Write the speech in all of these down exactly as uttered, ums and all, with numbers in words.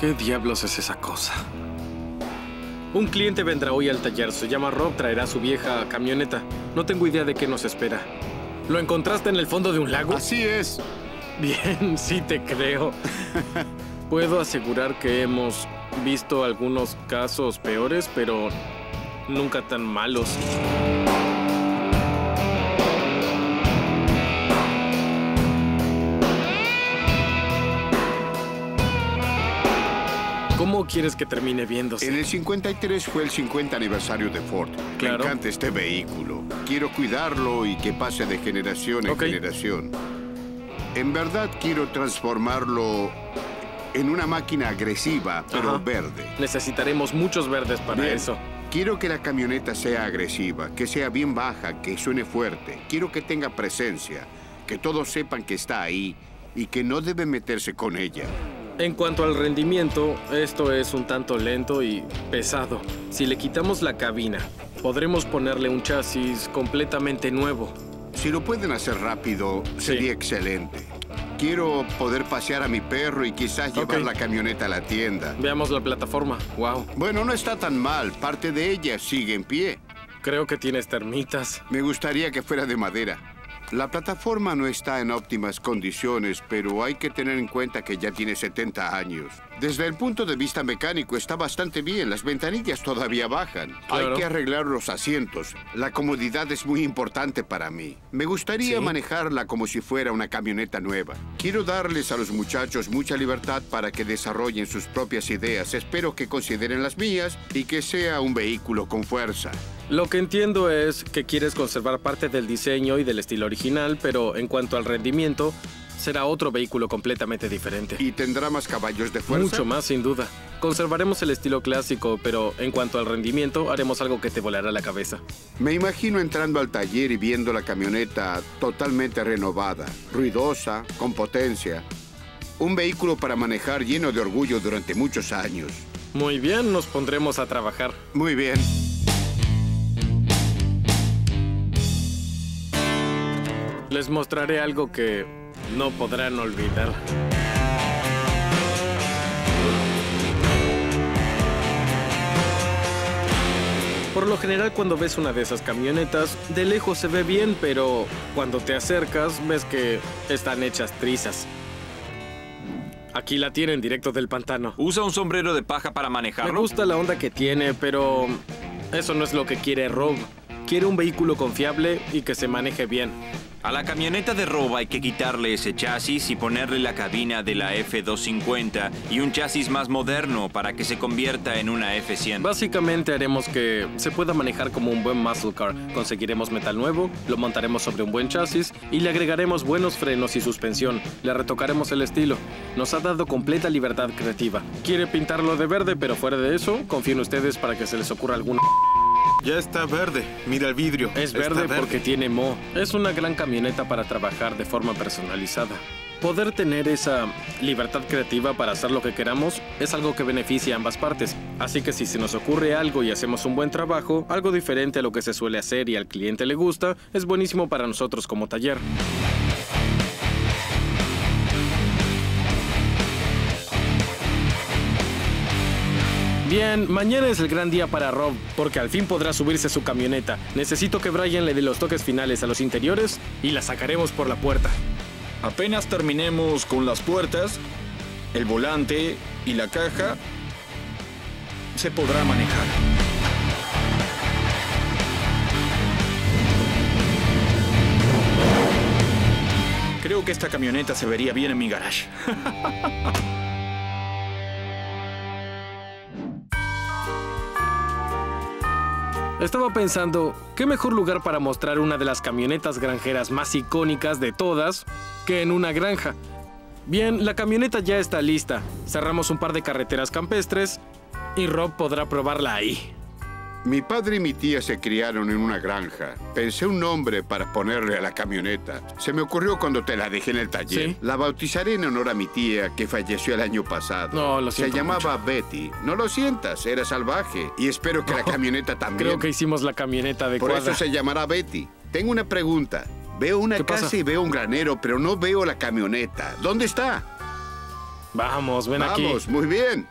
¿Qué diablos es esa cosa? Un cliente vendrá hoy al taller. Se llama Rob. Traerá su vieja camioneta. No tengo idea de qué nos espera. ¿Lo encontraste en el fondo de un lago? Así es. Bien, sí te creo. Puedo asegurar que hemos visto algunos casos peores, pero nunca tan malos. ¿Cómo quieres que termine viéndose? En el cincuenta y tres fue el cincuenta aniversario de Ford. Claro. Me encanta este vehículo. Quiero cuidarlo y que pase de generación en Okay. generación. En verdad quiero transformarlo en una máquina agresiva, pero Ajá. verde. Necesitaremos muchos verdes para Bien. eso. Quiero que la camioneta sea agresiva, que sea bien baja, que suene fuerte. Quiero que tenga presencia, que todos sepan que está ahí y que no deben meterse con ella. En cuanto al rendimiento, esto es un tanto lento y pesado. Si le quitamos la cabina, podremos ponerle un chasis completamente nuevo. Si lo pueden hacer rápido, sería Sí. excelente. Quiero poder pasear a mi perro y quizás llevar Ok. la camioneta a la tienda. Veamos la plataforma. Wow. Bueno, no está tan mal. Parte de ella sigue en pie. Creo que tienes termitas. Me gustaría que fuera de madera. La plataforma no está en óptimas condiciones, pero hay que tener en cuenta que ya tiene setenta años. Desde el punto de vista mecánico está bastante bien. Las ventanillas todavía bajan. Claro. Hay que arreglar los asientos. La comodidad es muy importante para mí. Me gustaría Sí. manejarla como si fuera una camioneta nueva. Quiero darles a los muchachos mucha libertad para que desarrollen sus propias ideas. Espero que consideren las mías y que sea un vehículo con fuerza. Lo que entiendo es que quieres conservar parte del diseño y del estilo original, pero en cuanto al rendimiento, será otro vehículo completamente diferente. ¿Y tendrá más caballos de fuerza? Mucho más, sin duda. Conservaremos el estilo clásico, pero en cuanto al rendimiento, haremos algo que te volará la cabeza. Me imagino entrando al taller y viendo la camioneta totalmente renovada, ruidosa, con potencia. Un vehículo para manejar lleno de orgullo durante muchos años. Muy bien, nos pondremos a trabajar. Muy bien. Les mostraré algo que no podrán olvidar. Por lo general, cuando ves una de esas camionetas, de lejos se ve bien, pero cuando te acercas, ves que están hechas trizas. Aquí la tienen directo del pantano. ¿Usa un sombrero de paja para Me manejarlo? gusta la onda que tiene, pero eso no es lo que quiere Rob. Quiere un vehículo confiable y que se maneje bien. A la camioneta de Rob hay que quitarle ese chasis y ponerle la cabina de la F doscientos cincuenta y un chasis más moderno para que se convierta en una F cien. Básicamente haremos que se pueda manejar como un buen muscle car. Conseguiremos metal nuevo, lo montaremos sobre un buen chasis y le agregaremos buenos frenos y suspensión. Le retocaremos el estilo. Nos ha dado completa libertad creativa. Quiere pintarlo de verde, pero fuera de eso, confío en ustedes para que se les ocurra alguna... Ya está verde. Mira el vidrio. Es Está verde porque tiene moho. Es una gran camioneta para trabajar de forma personalizada. Poder tener esa libertad creativa para hacer lo que queramos es algo que beneficia a ambas partes. Así que si se nos ocurre algo y hacemos un buen trabajo, algo diferente a lo que se suele hacer y al cliente le gusta, es buenísimo para nosotros como taller. Bien, mañana es el gran día para Rob, porque al fin podrá subirse a su camioneta. Necesito que Brian le dé los toques finales a los interiores y la sacaremos por la puerta. Apenas terminemos con las puertas, el volante y la caja, se podrá manejar. Creo que esta camioneta se vería bien en mi garage. Estaba pensando, ¿qué mejor lugar para mostrar una de las camionetas granjeras más icónicas de todas que en una granja? Bien, la camioneta ya está lista. Cerramos un par de carreteras campestres y Rob podrá probarla ahí. Mi padre y mi tía se criaron en una granja. Pensé un nombre para ponerle a la camioneta. Se me ocurrió cuando te la dejé en el taller. ¿Sí? La bautizaré en honor a mi tía, que falleció el año pasado. No, lo Se siento llamaba Betty. No lo sientas, era salvaje. Y espero que la camioneta también. Creo que hicimos la camioneta Por adecuada. eso se llamará Betty. Tengo una pregunta. Veo una ¿Qué casa pasa? y veo un granero, pero no veo la camioneta. ¿Dónde está? Vamos, ven aquí. Vamos, muy bien.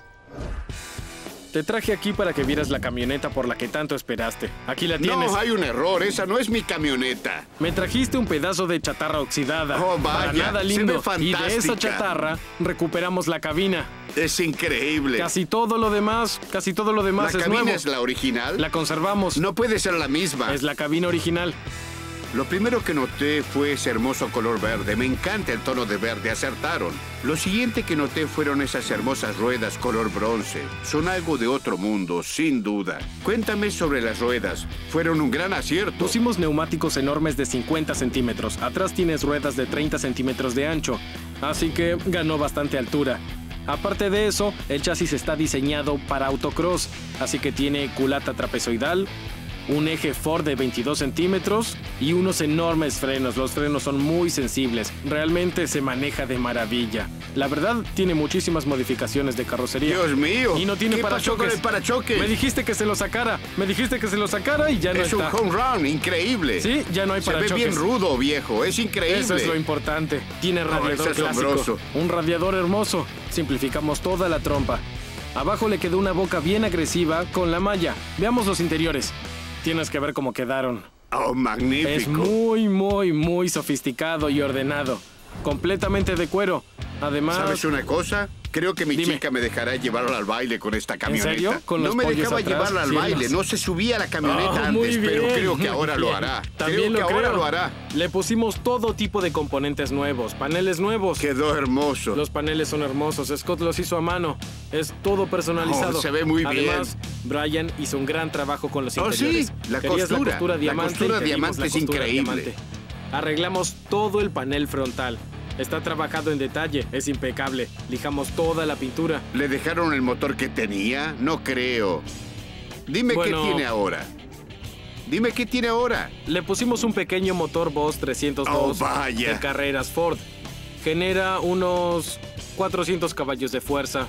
Te traje aquí para que vieras la camioneta por la que tanto esperaste. Aquí la tienes. No, hay un error. Esa no es mi camioneta. Me trajiste un pedazo de chatarra oxidada. Oh, Para vaya, nada se lindo. ve Y de esa fantástica. chatarra recuperamos la cabina. Es increíble. Casi todo lo demás, casi todo lo ¿La demás es cabina nuevo. es la original? La conservamos. No puede ser la misma. Es la cabina original. Lo primero que noté fue ese hermoso color verde. Me encanta el tono de verde, acertaron. Lo siguiente que noté fueron esas hermosas ruedas color bronce. Son algo de otro mundo, sin duda. Cuéntame sobre las ruedas. Fueron un gran acierto. Pusimos neumáticos enormes de cincuenta centímetros. Atrás tienes ruedas de treinta centímetros de ancho. Así que ganó bastante altura. Aparte de eso, el chasis está diseñado para autocross. Así que tiene culata trapezoidal, un eje Ford de veintidós centímetros y unos enormes frenos. Los frenos son muy sensibles. Realmente se maneja de maravilla. La verdad, tiene muchísimas modificaciones de carrocería. Dios mío. Y no tiene ¿Qué pasó parachoques. con el parachoques? Me dijiste que se lo sacara. Me dijiste que se lo sacara y ya no Es está. un home run, increíble. Sí, ya no hay Se ve parachoques. bien rudo, viejo. Es increíble. Eso es lo importante. Tiene radiador es asombroso. clásico. Un radiador hermoso. Simplificamos toda la trompa. Abajo le quedó una boca bien agresiva con la malla. Veamos los interiores. Tienes que ver cómo quedaron. Oh, magnífico. Es muy, muy, muy sofisticado y ordenado. Completamente de cuero. Además... ¿Sabes una cosa? Creo que mi Dime. chica me dejará llevarla al baile con esta camioneta. serio? ¿Con no los me pollos dejaba atrás? llevarla al Sí, baile, los- no se subía a la camioneta Oh, muy antes, pero bien, creo que muy ahora lo bien. hará. También creo lo que ahora creo. lo hará. Le pusimos todo tipo de componentes nuevos, paneles nuevos. Quedó hermoso. Los paneles son hermosos. Scott los hizo a mano. Es todo personalizado. Oh, se ve muy bien. Además, Brian hizo un gran trabajo con los Oh, interiores. sí, la Querías costura. La costura La diamante. costura y te dimos diamante la es costura increíble. diamante. Arreglamos todo el panel frontal. Está trabajado en detalle. Es impecable. Lijamos toda la pintura. ¿Le dejaron el motor que tenía? No creo. Dime Bueno. qué tiene ahora. Dime qué tiene ahora. Le pusimos un pequeño motor Boss trescientos dos Oh, vaya. de carreras Ford. Genera unos cuatrocientos caballos de fuerza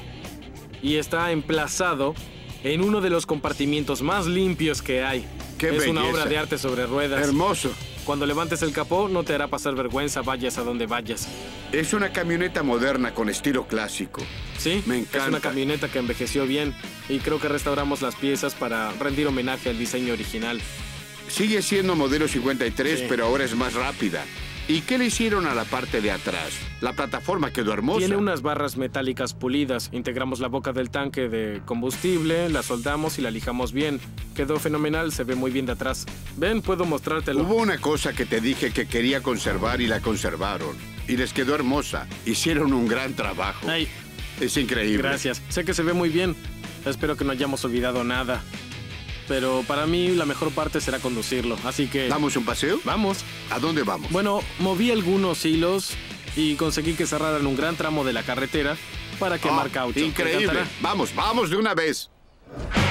y está emplazado en uno de los compartimientos más limpios que hay. ¡Qué es una belleza! obra de arte sobre ruedas. Hermoso. Cuando levantes el capó no te hará pasar vergüenza, vayas a donde vayas. Es una camioneta moderna con estilo clásico. Sí, Me es encanta. una camioneta que envejeció bien y creo que restauramos las piezas para rendir homenaje al diseño original. Sigue siendo modelo cincuenta y tres, Sí. pero ahora es más rápida. ¿Y qué le hicieron a la parte de atrás? La plataforma quedó hermosa. Tiene unas barras metálicas pulidas. Integramos la boca del tanque de combustible, la soldamos y la lijamos bien. Quedó fenomenal, se ve muy bien de atrás. Ven, puedo mostrártelo. Hubo una cosa que te dije que quería conservar y la conservaron. Y les quedó hermosa. Hicieron un gran trabajo. Ay, Es increíble. gracias. Sé que se ve muy bien. Espero que no hayamos olvidado nada. Pero para mí la mejor parte será conducirlo. Así que... ¿Damos un paseo? Vamos. ¿A dónde vamos? Bueno, moví algunos hilos y conseguí que cerraran un gran tramo de la carretera para que Ah, Mark Auto. ¿Te increíble. encantará? Vamos, vamos de una vez.